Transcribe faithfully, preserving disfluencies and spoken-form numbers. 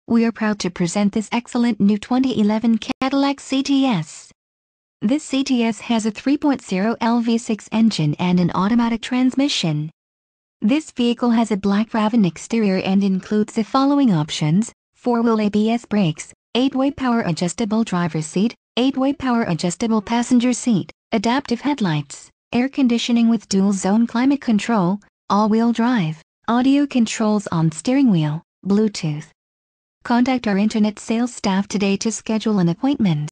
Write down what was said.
We are proud to present this excellent new twenty eleven Cadillac C T S. This C T S has a three point oh liter V six engine and an automatic transmission. This vehicle has a black Raven exterior and includes the following options: four-wheel A B S brakes, eight-way power adjustable driver's seat, eight-way power adjustable passenger seat, adaptive headlights, air conditioning with dual-zone climate control, all-wheel drive, audio controls on steering wheel, Bluetooth. Contact our internet sales staff today to schedule an appointment.